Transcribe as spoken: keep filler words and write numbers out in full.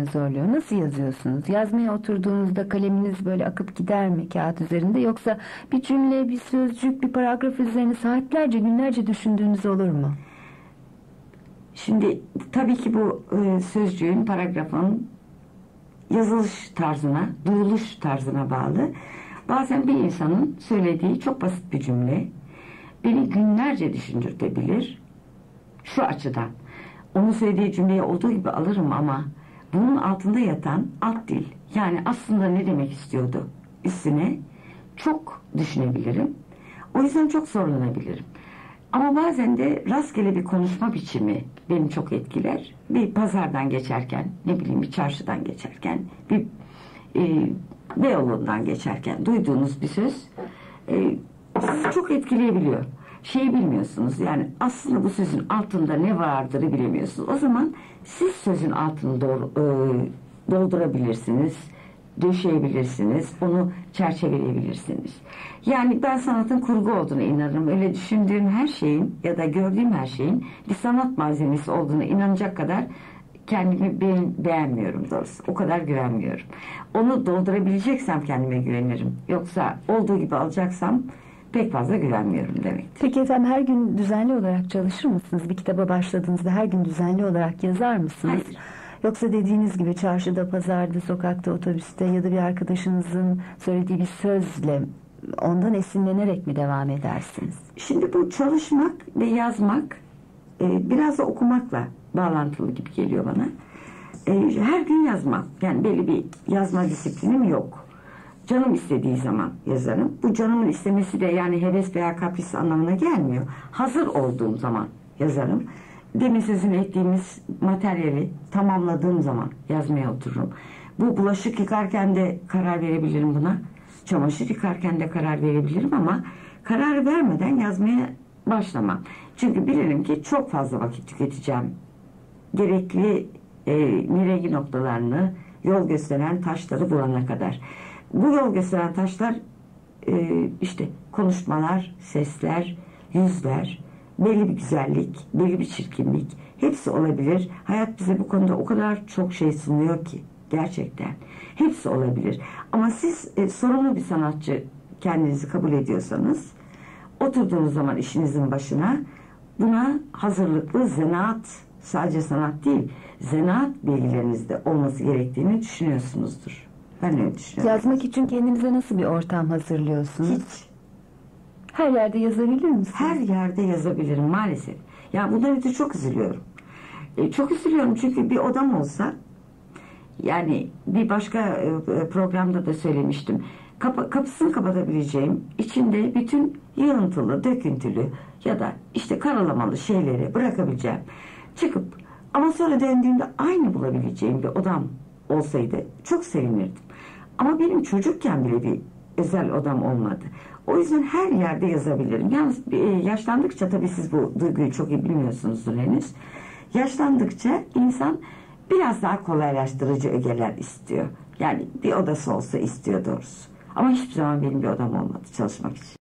zorluyor? Nasıl yazıyorsunuz? Yazmaya oturduğunuzda kaleminiz böyle akıp gider mi kağıt üzerinde, yoksa bir cümle, bir sözcük, bir paragraf üzerine saatlerce, günlerce düşündüğünüz olur mu? Şimdi tabii ki bu e, sözcüğün, paragrafın yazılış tarzına, duyuluş tarzına bağlı. Bazen bir insanın söylediği çok basit bir cümle beni günlerce düşündürtebilir. Şu açıdan, onun söylediği cümleyi olduğu gibi alırım ama bunun altında yatan alt dil, yani aslında ne demek istiyordu üstüne çok düşünebilirim. O yüzden çok zorlanabilirim. Ama bazen de rastgele bir konuşma biçimi beni çok etkiler. Bir pazardan geçerken, ne bileyim bir çarşıdan geçerken, bir e, Beyoğlu'ndan geçerken duyduğunuz bir söz e, sizi çok etkileyebiliyor. Şeyi bilmiyorsunuz, yani aslında bu sözün altında ne vardırı bilemiyorsunuz. O zaman siz sözün altını doğru, e, doldurabilirsiniz, döşeyebilirsiniz, onu çerçeveleyebilirsiniz. Yani ben sanatın kurgu olduğuna inanırım. Öyle düşündüğüm her şeyin ya da gördüğüm her şeyin bir sanat malzemesi olduğuna inanacak kadar kendimi beğen, beğenmiyorum doğrusu. O kadar güvenmiyorum. Onu doldurabileceksem kendime güvenirim. Yoksa olduğu gibi alacaksam pek fazla güvenmiyorum demektir. Peki efendim, her gün düzenli olarak çalışır mısınız? Bir kitaba başladığınızda her gün düzenli olarak yazar mısınız? Hayır. Yoksa dediğiniz gibi çarşıda, pazarda, sokakta, otobüste ya da bir arkadaşınızın söylediği bir sözle, ondan esinlenerek mi devam edersiniz? Şimdi bu çalışmak ve yazmak e, biraz da okumakla bağlantılı gibi geliyor bana. E, her gün yazmam. Yani belli bir yazma disiplinim yok. Canım istediği zaman yazarım. Bu canımın istemesi de yani heves veya kapris anlamına gelmiyor. Hazır olduğum zaman yazarım. Demin sözünü ettiğimiz materyali tamamladığım zaman yazmaya otururum. Bu bulaşık yıkarken de karar verebilirim buna. Çamaşır yıkarken de karar verebilirim ama karar vermeden yazmaya başlamam. Çünkü bilirim ki çok fazla vakit tüketeceğim. Gerekli e, mirengi noktalarını, yol gösteren taşları bulana kadar. Bu yol gösteren taşlar e, işte konuşmalar, sesler, yüzler, belli bir güzellik, belli bir çirkinlik, hepsi olabilir. Hayat bize bu konuda o kadar çok şey sunuyor ki gerçekten. Hepsi olabilir. Ama siz e, sorumlu bir sanatçı kendinizi kabul ediyorsanız, oturduğunuz zaman işinizin başına buna hazırlıklı zanaat, sadece sanat değil, zanaat bilgilerinizde olması gerektiğini düşünüyorsunuzdur. Ben öyle düşünüyorum. Yazmak için kendinize nasıl bir ortam hazırlıyorsunuz? Hiç. Her yerde yazabilir misiniz? Her yerde yazabilirim maalesef. Yani bundan ötürü çok üzülüyorum. E, çok üzülüyorum çünkü bir odam olsa, yani bir başka e, programda da söylemiştim. Kapa, kapısını kapatabileceğim, içinde bütün yığıntılı, döküntülü ya da işte karalamalı şeyleri bırakabileceğim. Çıkıp ama sonra döndüğümde aynı bulabileceğim bir odam olsaydı çok sevinirdim. Ama benim çocukken bile bir özel odam olmadı. O yüzden her yerde yazabilirim. Yalnız yaşlandıkça, tabii siz bu duyguyu çok iyi bilmiyorsunuzdur henüz. Yaşlandıkça insan biraz daha kolaylaştırıcı ögeler istiyor. Yani bir odası olsa istiyor doğrusu. Ama hiçbir zaman benim bir odam olmadı çalışmak için.